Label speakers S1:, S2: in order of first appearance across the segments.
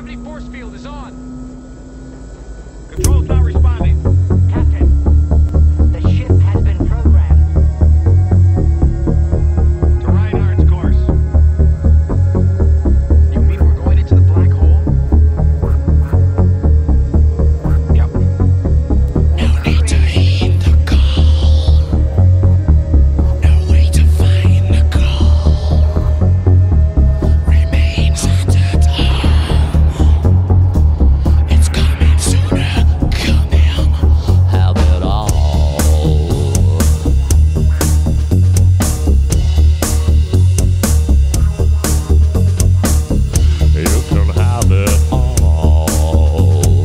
S1: Anti-gravity force field is on.
S2: Control's not responding.
S3: Captain, the ship has been programmed.
S2: To Reinhardt's course.
S1: You mean we're going into the black hole?
S2: Yep.
S4: No need to heed the call. No way to find the goal. Remains at home. It's coming sooner, coming. Have it all. You can have it all.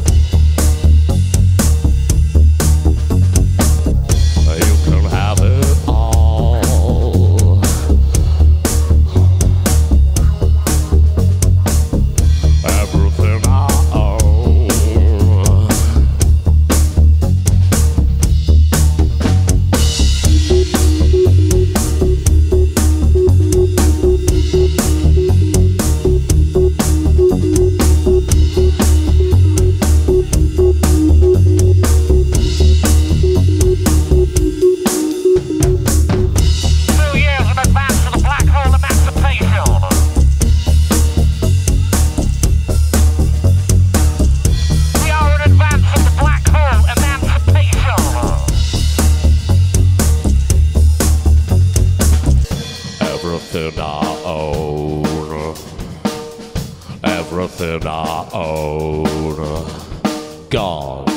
S4: You can have it all. Everything I own.
S3: In advance of the black hole emancipation. We are in advance of the black hole emancipation.
S4: Everything I own. Everything I own. Gone.